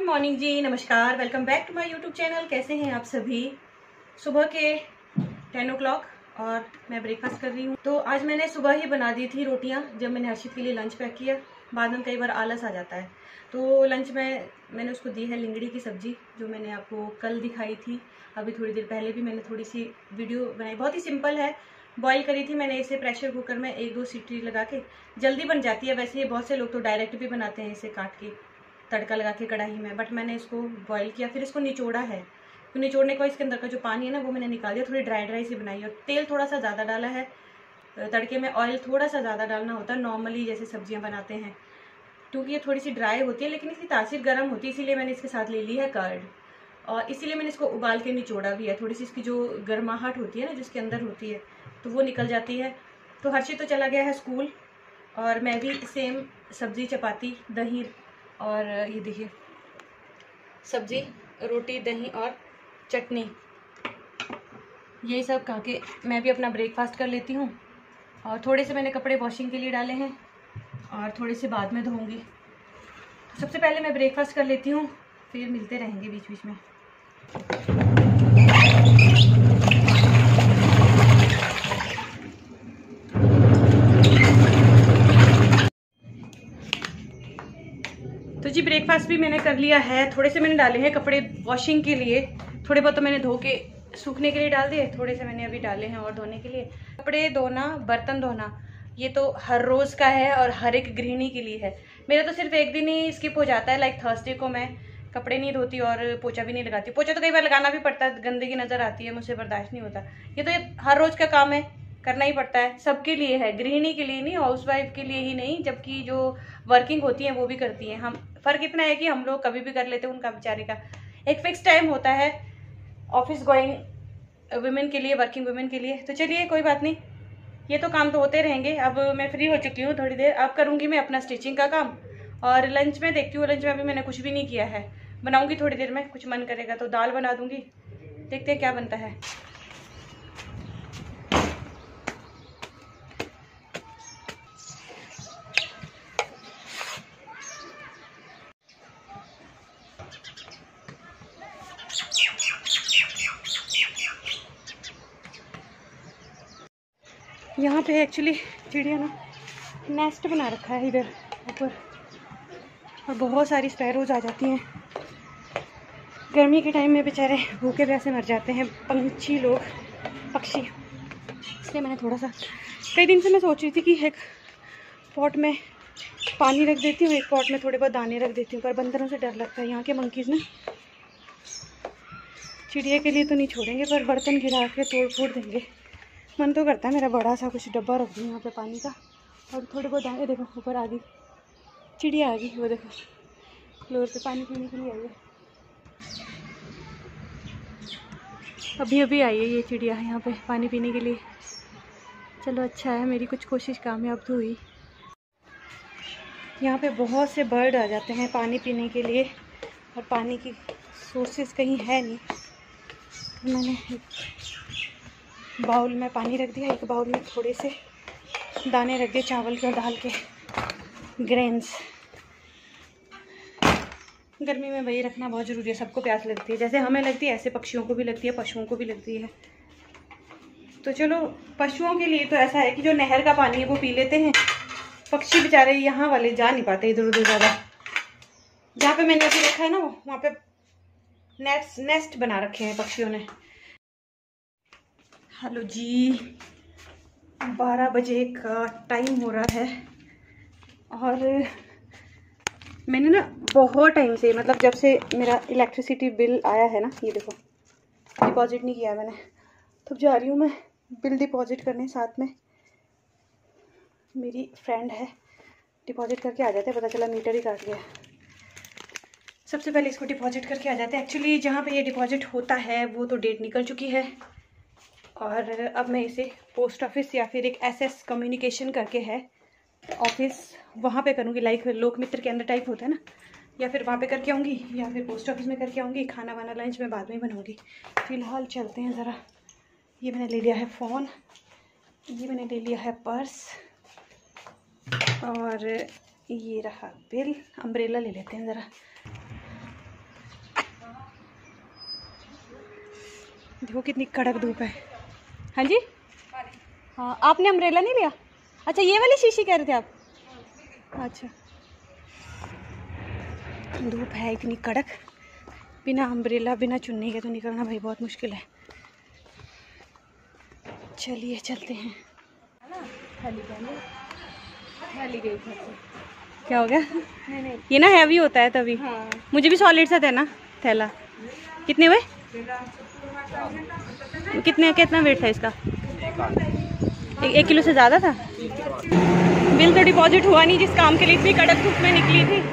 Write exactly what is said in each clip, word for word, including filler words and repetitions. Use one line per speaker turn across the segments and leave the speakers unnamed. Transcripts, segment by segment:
Morning जी, नमस्कार, welcome back to my YouTube channel. कैसे हैं आप सभी। सुबह के टेन ओ क्लॉक और मैं ब्रेकफास्ट कर रही हूँ। तो आज मैंने सुबह ही बना दी थी रोटियाँ जब मैंने हर्षित के लिए लंच पैक किया। बाद में कई बार आलस आ जाता है, तो लंच में मैंने उसको दी है लिंगड़ी की सब्जी, जो मैंने आपको कल दिखाई थी। अभी थोड़ी देर पहले भी मैंने थोड़ी सी वीडियो बनाई, बहुत ही सिंपल है। बॉईल करी थी मैंने इसे प्रेशर कुकर में, एक दो सीटी लगा के, जल्दी बन जाती है। वैसे बहुत से लोग तो डायरेक्ट भी बनाते हैं इसे काट के, तड़का लगा के कढ़ाई में, बट मैंने इसको बॉईल किया, फिर इसको निचोड़ा है। तो निचोड़ने को इसके अंदर का जो पानी है ना वो मैंने निकाल दिया। थोड़ी ड्राई ड्राई सी बनाई और तेल थोड़ा सा ज़्यादा डाला है। तड़के में ऑयल थोड़ा सा ज़्यादा डालना होता है नॉर्मली जैसे सब्जियां बनाते हैं, क्योंकि ये थोड़ी सी ड्राई होती है लेकिन इसकी तासीर गर्म होती है, इसीलिए मैंने इसके साथ ले ली है कर्ड। और इसीलिए मैंने इसको उबाल के निचोड़ा भी है। थोड़ी सी इसकी जो गर्माहट होती है ना जिसके अंदर होती है तो वो निकल जाती है। तो हर्षित तो चला गया है स्कूल और मैं भी सेम सब्जी, चपाती, दही और ये देखिए सब्जी, रोटी, दही और चटनी, यही सब खा के मैं भी अपना ब्रेकफास्ट कर लेती हूँ। और थोड़े से मैंने कपड़े वॉशिंग के लिए डाले हैं और थोड़े से बाद में धोऊंगी। तो सबसे पहले मैं ब्रेकफास्ट कर लेती हूँ, फिर मिलते रहेंगे बीच बीच में। तो जी ब्रेकफास्ट भी मैंने कर लिया है। थोड़े से मैंने डाले हैं कपड़े वॉशिंग के लिए, थोड़े बहुत तो मैंने धो के सूखने के लिए डाल दिए, थोड़े से मैंने अभी डाले हैं और धोने के लिए। कपड़े धोना, बर्तन धोना, ये तो हर रोज़ का है और हर एक गृहिणी के लिए है। मेरा तो सिर्फ एक दिन ही स्किप हो जाता है, लाइक थर्सडे को मैं कपड़े नहीं धोती और पोछा भी नहीं लगाती। पोछा तो कई बार लगाना भी पड़ता है, गंदगी नज़र आती है, मुझसे बर्दाश्त नहीं होता। ये तो ये हर रोज़ का काम है, करना ही पड़ता है, सबके लिए है, गृहिणी के लिए नहीं, हाउसवाइफ के लिए ही नहीं, जबकि जो वर्किंग होती हैं वो भी करती हैं। हम फ़र्क इतना है कि हम लोग कभी भी कर लेते हैं, उनका बेचारे का एक फिक्स टाइम होता है ऑफिस गोइंग वुमेन के लिए, वर्किंग वुमेन के लिए। तो चलिए कोई बात नहीं, ये तो काम तो होते रहेंगे। अब मैं फ्री हो चुकी हूँ थोड़ी देर, अब करूँगी मैं अपना स्टिचिंग का काम। और लंच में देखती हूँ, लंच में अभी मैंने कुछ भी नहीं किया है, बनाऊँगी थोड़ी देर में, कुछ मन करेगा तो दाल बना दूँगी, देखते हैं क्या बनता है। यहाँ पे एक्चुअली चिड़िया ना नेस्ट बना रखा है इधर ऊपर, और बहुत सारी स्पैरोज आ जाती हैं। गर्मी के टाइम में बेचारे भूखे प्यासे मर जाते हैं पंछी लोग, पक्षी। इसलिए मैंने थोड़ा सा, कई दिन से मैं सोच रही थी कि एक पॉट में पानी रख देती हूँ, एक पॉट में थोड़े बहुत दाने रख देती हूँ, पर बंदरों से डर लगता है। यहाँ के मंकीज़ ना चिड़िया के लिए तो नहीं छोड़ेंगे, पर बर्तन गिरा के तोड़ फोड़ देंगे। मन तो करता है मेरा बड़ा सा कुछ डब्बा रख दूँ यहाँ पे पानी का, और थोड़े बहुत दाने। देखो ऊपर आ गई चिड़िया, आ गई, वो देखो फ्लोर पे पानी पीने के लिए आई है। अभी अभी आई है ये चिड़िया यहाँ पे पानी पीने के लिए। चलो अच्छा है, मेरी कुछ कोशिश कामयाब तो हुई। यहाँ पे बहुत से बर्ड आ जाते हैं पानी पीने के लिए, और पानी की सोर्सेस कहीं है नहीं। तो मैंने बाउल में पानी रख दिया, एक बाउल में थोड़े से दाने रख दिए चावल के और दाल के, ग्रेन्स। गर्मी में वही रखना बहुत ज़रूरी है, सबको प्यास लगती है, जैसे हमें लगती है ऐसे पक्षियों को भी लगती है, पशुओं को भी लगती है। तो चलो पशुओं के लिए तो ऐसा है कि जो नहर का पानी है वो पी लेते हैं, पक्षी बेचारे यहाँ वाले जा नहीं पाते इधर उधर ज़्यादा। जहाँ पे मैंने अभी देखा है ना वो, वहाँ पे नेस्ट नेस्ट बना रखे हैं पक्षियों ने। हेलो जी, बारह बजे का टाइम हो रहा है और मैंने ना बहुत टाइम से, मतलब जब से मेरा इलेक्ट्रिसिटी बिल आया है ना, ये देखो डिपॉजिट नहीं किया है मैंने, तो जा रही हूँ मैं बिल डिपॉजिट करने। साथ में मेरी फ्रेंड है, डिपॉजिट करके आ जाते हैं, पता चला मीटर ही काट गया। सबसे पहले इसको डिपॉजिट करके आ जाते हैं। एक्चुअली जहाँ पे ये डिपॉजिट होता है वो तो डेट निकल चुकी है, और अब मैं इसे पोस्ट ऑफिस या फिर एक एसएस कम्युनिकेशन करके है ऑफिस, वहाँ पे करूँगी। लाइक लोक मित्र के अंदर टाइप होता है ना, या फिर वहाँ पे करके आऊँगी या फिर पोस्ट ऑफिस में करके आऊँगी। खाना वाना लंच में बाद में बनाऊँगी। फ़िलहाल चलते हैं ज़रा। ये मैंने ले लिया है फ़ोन, ये मैंने ले लिया है पर्स, और ये रहा बिल। अम्ब्रेला ले लेते हैं ज़रा। देखो कितनी कड़क धूप है। हाँ जी, हाँ आपने अम्ब्रेला नहीं लिया? अच्छा ये वाली शीशी कह रहे थे आप? अच्छा, धूप है इतनी कड़क, बिना अम्ब्रेला बिना चुन्नी के तो निकलना भाई बहुत मुश्किल है। चलिए चलते हैं। क्या हो गया? नहीं नहीं ये ना हैवी होता है तभी। हाँ। मुझे भी सॉलिड सा देना थैला। कितने हुए? कितने कितना वेट था इसका? एक, एक किलो से ज़्यादा था। बिल तो डिपॉजिट हुआ नहीं जिस काम के लिए इतनी कड़क धूप में निकली थी।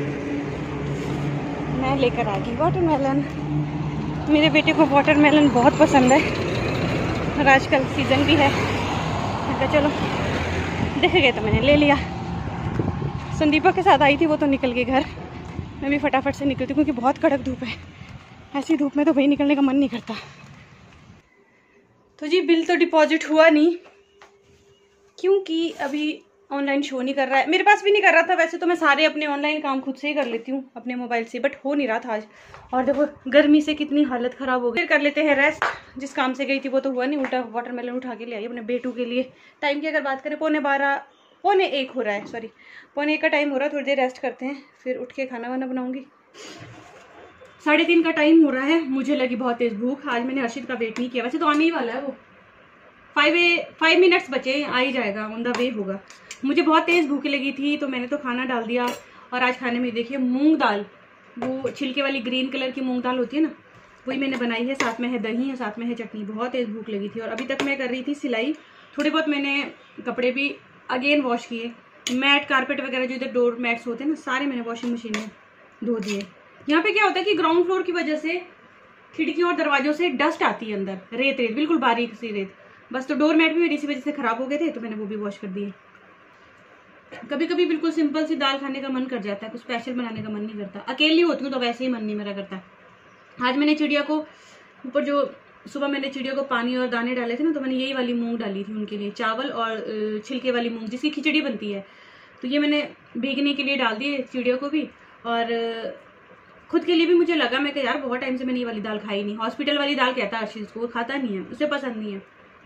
मैं लेकर आ गई वाटरमेलन। मेरे बेटे को वाटरमेलन बहुत पसंद है और आजकल सीज़न भी है। तो चलो देख गए तो मैंने ले लिया। संदीपा के साथ आई थी, वो तो निकल गई घर। मैं भी फटाफट से निकलती क्योंकि बहुत कड़क धूप है। ऐसी धूप में तो भाई निकलने का मन नहीं करता। तो जी बिल तो डिपॉजिट हुआ नहीं क्योंकि अभी ऑनलाइन शो नहीं कर रहा है। मेरे पास भी नहीं कर रहा था। वैसे तो मैं सारे अपने ऑनलाइन काम खुद से ही कर लेती हूँ अपने मोबाइल से, बट हो नहीं रहा था आज। और देखो गर्मी से कितनी हालत ख़राब हो गई। फिर कर लेते हैं रेस्ट। जिस काम से गई थी वो तो हुआ नहीं, उल्टा वाटरमेलन उठा के ले आई अपने बेटू के लिए। टाइम की अगर बात करें पौने बारह पौने एक हो रहा है, सॉरी पौने एक का टाइम हो रहा है। थोड़ी देर रेस्ट करते हैं फिर उठ के खाना वाना बनाऊँगी। साढ़े तीन का टाइम हो रहा है। मुझे लगी बहुत तेज़ भूख। आज मैंने हर्षित का वेट नहीं किया, वैसे तो आने ही वाला है वो। फाइव ए फाइव मिनट्स बचे, आ ही जाएगा, ऑन द वे होगा। मुझे बहुत तेज़ भूख लगी थी तो मैंने तो खाना डाल दिया। और आज खाने में देखिए मूंग दाल, वो छिलके वाली ग्रीन कलर की मूंग दाल होती है ना, वही मैंने बनाई है। साथ में है दही है, साथ में है चटनी। बहुत तेज़ भूख लगी थी। और अभी तक मैं कर रही थी सिलाई। थोड़े बहुत मैंने कपड़े भी अगेन वॉश किए। मैट कारपेट वगैरह जो इधर डोर मैट्स होते हैं ना, सारे मैंने वॉशिंग मशीन में धो दिए। यहाँ पे क्या होता है कि ग्राउंड फ्लोर की वजह से खिड़कियों और दरवाजों से डस्ट आती है अंदर, रेत रेत बिल्कुल बारीक सी रेत। बस तो डोर मैट भी मेरी इसी वजह से खराब हो गए थे तो मैंने वो भी वॉश कर दिए। कभी कभी बिल्कुल सिंपल सी दाल खाने का मन कर जाता है, कुछ स्पेशल बनाने का मन नहीं करता। अकेली होती हूँ तो वैसे ही मन नहीं मेरा करता। आज मैंने चिड़िया को ऊपर, जो सुबह मैंने चिड़िया को पानी और दाने डाले थे ना, तो मैंने यही वाली मूंग डाली थी उनके लिए, चावल और छिलके वाली मूंग जिसकी खिचड़ी बनती है। तो ये मैंने भीगने के लिए डाल दिए चिड़िया को भी, और खुद के लिए भी। मुझे लगा, मैं यार बहुत टाइम से मैंने ये वाली दाल खाई नहीं। हॉस्पिटल वाली दाल कहता है आशीष को, वो खाता नहीं है, उसे पसंद नहीं है।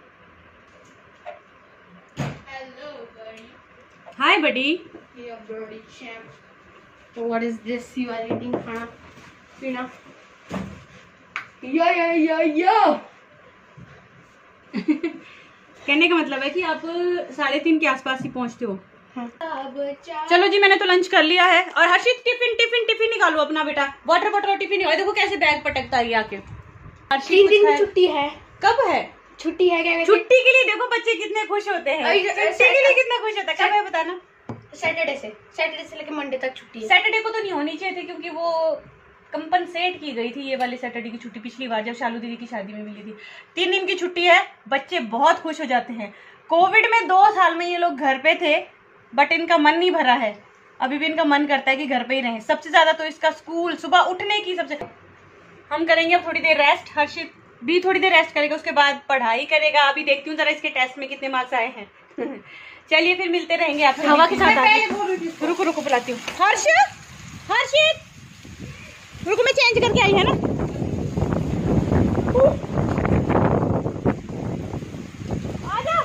हाय बडी।
What is this you are eating, खाना पीना? या या या या
कहने का मतलब है कि आप साढ़े तीन के आसपास ही पहुंचते हो।
हाँ।
चलो जी मैंने तो लंच कर लिया है। और हर्षित टिफिन टिफिन टिफिन निकालो अपना बेटा, वाटर बॉटल और टिफिन निकालो। देखो कैसे बैग पटकता है आके।
तीन दिन की छुट्टी है।
कब है
छुट्टी है? क्या
छुट्टी के लिए देखो बच्चे कितने खुश होते हैं। छुट्टी के लिए कितना खुश होता है, कब है बताना?
सैटरडे से सैटरडे से लेकर मंडे तक छुट्टी है।
सैटरडे को तो नहीं होनी चाहिए थी क्योंकि वो कंपनसेट की गई थी ये वाली सैटरडे की छुट्टी पिछली बार जब शालू दीदी की शादी में मिली थी। तीन दिन की छुट्टी है, बच्चे बहुत खुश हो जाते हैं। कोविड में दो साल में ये लोग घर पे थे बट इनका मन नहीं भरा है। अभी भी इनका मन करता है कि घर पे ही रहें। सबसे ज्यादा तो इसका स्कूल, सुबह उठने की सबसे। हम करेंगे अब थोड़ी देर रेस्ट, हर्षित भी थोड़ी देर रेस्ट करेगा, उसके बाद पढ़ाई करेगा। अभी देखती हूँ जरा इसके टेस्ट में कितने मार्क्स आए हैं। चलिए फिर मिलते रहेंगे आप हवा के साथ। रुको रुको बुलाती हूँ। हर्ष हर्षित रुको, मैं चेंज करके आई है ना। आजा।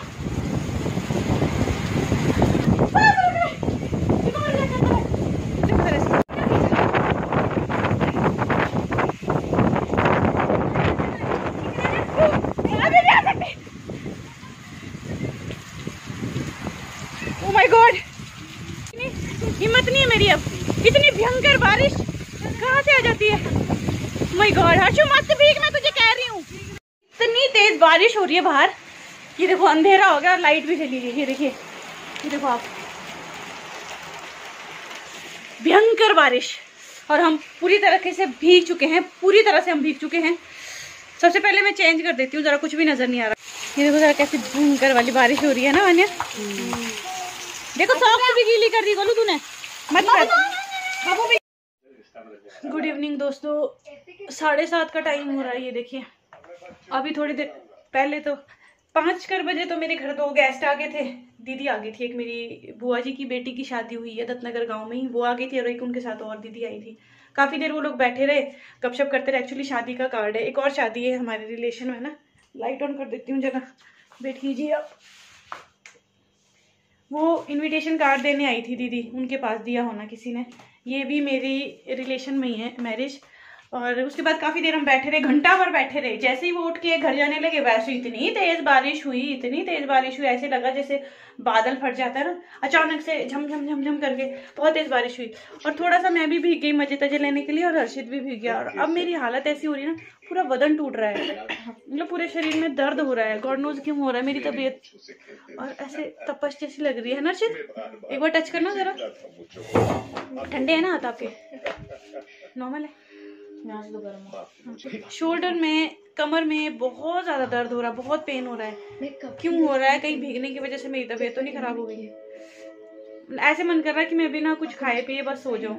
Oh my God! हिम्मत नहीं है मेरी अब। इतनी भयंकर बारिश कहाँ से आ जाती है? माय गॉड हर्षु मत भीग, मैं तुझे कह रही हूँ। इतनी तेज बारिश हो रही है बाहर। ये देखो अंधेरा हो गया और लाइट भी चली गई। ये देखिए, ये देखो आप, भयंकर बारिश। और हम पूरी तरीके से भीग चुके हैं, पूरी तरह से हम भीग चुके हैं। सबसे पहले मैं चेंज कर देती हूँ, जरा कुछ भी नजर नहीं आ रहा। ये देखो जरा कैसी भयंकर वाली बारिश हो रही है ना वान्या। देखो सॉक्स भी गीली कर दी गोलू तूने, मत कर। गुड इवनिंग दोस्तों, साढ़े सात का टाइम हो रहा है। ये देखिए अभी थोड़ी देर पहले तो पाँच कर बजे तो मेरे घर दो गेस्ट आ गए थे। दीदी आ गई थी, एक मेरी बुआ जी की बेटी की शादी हुई है दत्तनगर गांव में ही, वो आ गई थी और एक उनके साथ और दीदी आई थी। काफी देर वो लोग बैठे रहे, गपशप करते रहे। एक्चुअली शादी का कार्ड है, एक और शादी है हमारे रिलेशन में ना। लाइट ऑन कर देती हूँ जरा, वेट कीजिए आप। वो इनविटेशन कार्ड देने आई थी दीदी, उनके पास दिया होना किसी ने। ये भी मेरी रिलेशन में ही है मैरिज। और उसके बाद काफी देर हम बैठे रहे, घंटा भर बैठे रहे। जैसे ही वो उठ के घर जाने लगे वैसे इतनी तेज बारिश हुई, इतनी तेज बारिश हुई, ऐसे लगा जैसे बादल फट जाता है ना अचानक से, झम झम झम झम करके बहुत तेज बारिश हुई। और थोड़ा सा मैं भी भीग गई मजे तजे लेने के लिए, और हर्षित भी भीग गया। और अब मेरी हालत ऐसी हो रही है ना, पूरा बदन टूट रहा है, मतलब पूरे शरीर में दर्द हो रहा है। गॉड नोज क्यों हो रहा है मेरी तबीयत, और ऐसे तपश जैसी लग रही है ना। हर्षित एक बार टच करना जरा, ठंडे है ना हाथ आपके? नॉर्मल है। शोल्डर में, कमर में बहुत ज्यादा दर्द हो रहा है, बहुत पेन हो रहा है। क्यों हो रहा है? कहीं भीगने की वजह से मेरी तबीयत तो नहीं खराब हो गई? ऐसे मन कर रहा है कि मैं बिना कुछ खाए पिए बस सो जाऊं।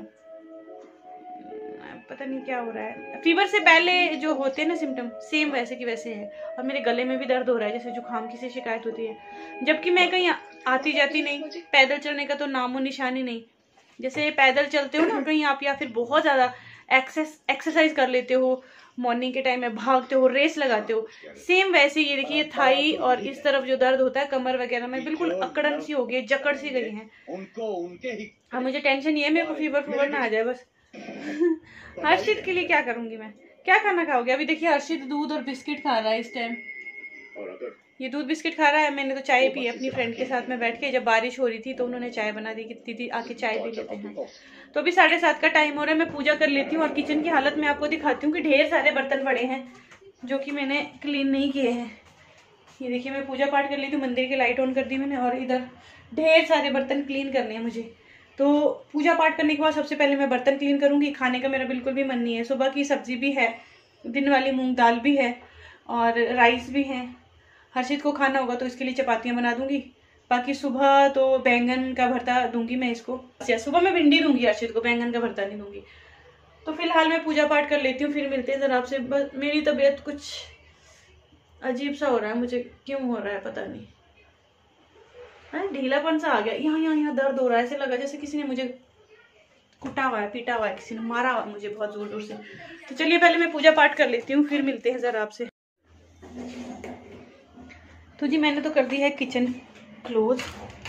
पता नहीं क्या हो रहा है। फीवर से पहले जो होते हैं ना सिम्टम, सेम वैसे की वैसे है। और मेरे गले में भी दर्द हो रहा है, जैसे जुकाम की से शिकायत होती है। जबकि मैं कहीं आती जाती नहीं, पैदल चलने का तो नामो निशानी नहीं। जैसे पैदल चलते हो ना कहीं आप, या फिर बहुत ज्यादा एक्सेस एक्सरसाइज कर लेते हो, मॉर्निंग के टाइम में भागते हो, रेस लगाते हो, सेम वैसे ये देखिए थाई और इस तरफ जो दर्द होता है कमर वगैरह में, बिल्कुल अकड़न सी हो गई, जकड़ सी गई है। अब मुझे टेंशन ये है मेरे को फीवर फीवर ना आ जाए बस। हर्षित के लिए क्या करूंगी मैं? क्या खाना खाओगे? अभी देखिए हर्षित दूध और बिस्किट खा रहा है इस टाइम। ये दूध बिस्किट खा रहा है। मैंने तो चाय पी अपनी फ्रेंड के साथ में बैठ के, जब बारिश हो रही थी तो उन्होंने चाय बना दी कि दीदी आके चाय पी लेते हैं। तो अभी साढ़े सात का टाइम हो रहा है, मैं पूजा कर लेती हूँ। और किचन की हालत मैं आपको दिखाती हूँ कि ढेर सारे बर्तन पड़े हैं जो कि मैंने क्लीन नहीं किए हैं। ये देखिए मैं पूजा पाठ कर लेती हूँ, मंदिर की लाइट ऑन कर दी मैंने, और इधर ढेर सारे बर्तन क्लीन करने हैं मुझे। तो पूजा पाठ करने के बाद सबसे पहले मैं बर्तन क्लीन करूंगी। खाने का मेरा बिल्कुल भी मन नहीं है। सुबह की सब्जी भी है, दिन वाली मूंग दाल भी है, और राइस भी है। हर्षित को खाना होगा तो इसके लिए चपातियां बना दूंगी। बाकी सुबह तो बैंगन का भरता दूंगी मैं इसको। अच्छा, सुबह मैं भिंडी दूंगी हर्षित को, बैंगन का भरता नहीं दूंगी। तो फिलहाल मैं पूजा पाठ कर लेती हूँ, फिर मिलते हैं जरा आपसे। बस मेरी तबीयत कुछ अजीब सा हो रहा है, मुझे क्यों हो रहा है पता नहीं। ढीलापन सा आ गया, यहाँ यहाँ यहाँ दर्द हो रहा है। ऐसे लगा जैसे किसी ने मुझे कुटा हुआ है, पीटा हुआ है, किसी ने मारा हुआ है मुझे बहुत जोर जोर से। तो चलिए पहले मैं पूजा पाठ कर लेती हूँ, फिर मिलते हैं जरा आपसे। तो जी मैंने तो कर दी है किचन क्लोज।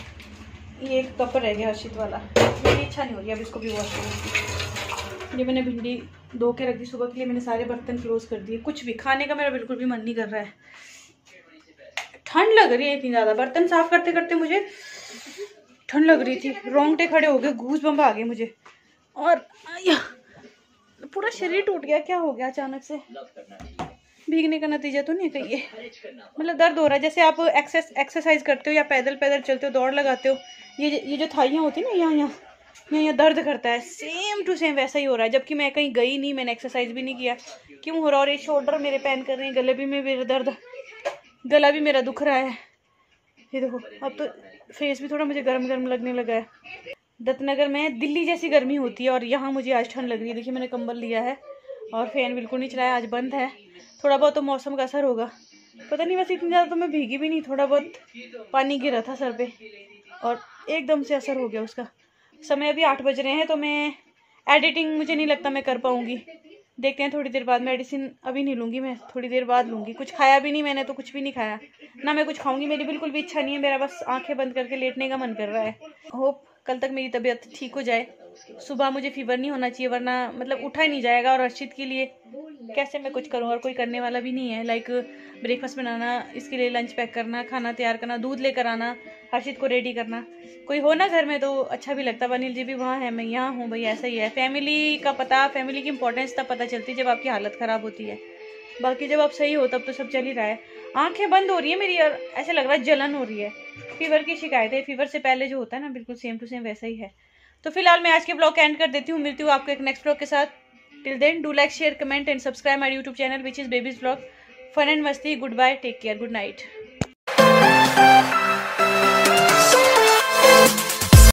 ये एक कप रह गया हर्षित वाला, मेरी इच्छा नहीं हो रही अब इसको भी वॉश करने की। ये मैंने भिंडी धो के रख दी सुबह के लिए। मैंने सारे बर्तन क्लोज कर दिए। कुछ भी खाने का मेरा बिल्कुल भी मन नहीं कर रहा है, ठंड लग रही है इतनी ज्यादा। बर्तन साफ करते करते मुझे ठंड लग रही थी, रोंगटे खड़े हो गए, घूस बम्ब आ गए मुझे, और पूरा शरीर टूट गया। क्या हो गया अचानक से? भीगने का नतीजा तो नहीं कहीं ये, मतलब दर्द हो रहा है। जैसे आप एक्सेस एक्सरसाइज करते हो या पैदल पैदल चलते हो, दौड़ लगाते हो, ये ये जो थाइयाँ होती है ना, यहाँ यहाँ यहाँ यहाँ दर्द करता है, सेम टू सेम वैसा ही हो रहा है। जबकि मैं कहीं गई नहीं, मैंने एक्सरसाइज भी नहीं किया। क्यों हो रहा है? और ये शोल्डर मेरे पेन कर रहे हैं, गले भी में मेरा दर्द, गला भी मेरा दुख रहा है। ये देखो अब तो फेस भी थोड़ा मुझे गर्म गर्म लगने लगा है। दत्तनगर में दिल्ली जैसी गर्मी होती है, और यहाँ मुझे आज ठंड लग रही है। देखिए मैंने कंबल लिया है और फैन बिल्कुल नहीं चलाया, आज बंद है। थोड़ा बहुत तो मौसम का असर होगा, पता नहीं। वैसे इतनी ज़्यादा तो मैं भीगी भी नहीं, थोड़ा बहुत पानी गिरा था सर पे और एकदम से असर हो गया उसका। समय अभी आठ बज रहे हैं, तो मैं एडिटिंग मुझे नहीं लगता मैं कर पाऊँगी। देखते हैं थोड़ी देर बाद। मेडिसिन अभी नहीं लूँगी, मैं थोड़ी देर बाद लूँगी। कुछ खाया भी नहीं मैंने, तो कुछ भी नहीं खाया ना मैं कुछ खाऊंगी। मेरी बिल्कुल भी इच्छा नहीं है, मेरा बस आंखें बंद करके लेटने का मन कर रहा है। होप कल तक मेरी तबीयत ठीक हो जाए। सुबह मुझे फीवर नहीं होना चाहिए, वरना मतलब उठा ही नहीं जाएगा। और हर्षित के लिए कैसे मैं कुछ करूँ, और कोई करने वाला भी नहीं है। लाइक ब्रेकफास्ट बनाना, इसके लिए लंच पैक करना, खाना तैयार करना, दूध लेकर आना, हर्षित को रेडी करना। कोई हो ना घर में तो अच्छा भी लगता। वनील जी भी वहाँ है, मैं यहाँ हूँ, भाई ऐसा ही है। फैमिली का पता, फैमिली की इंपॉर्टेंस तब पता चलती है जब आपकी हालत ख़राब होती है। बाकी जब आप सही हो तब तो सब चल ही रहा है। आंखें बंद हो रही है मेरी, और ऐसे लग रहा है जलन हो रही है। फीवर की शिकायत है, फीवर से पहले जो होता है ना, बिल्कुल सेम टू सेम वैसा ही है। तो फिलहाल मैं आज के ब्लॉग एंड कर देती हूँ। मिलती हूँ आपको एक नेक्स्ट ब्लॉग के साथ। Till then do like, share, comment and subscribe my YouTube channel which is babies blog. Fun and मस्ती। Good bye, take care, good night.